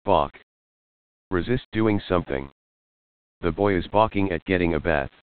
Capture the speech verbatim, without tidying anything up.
Balk. Resist doing something. The boy is balking at getting a bath.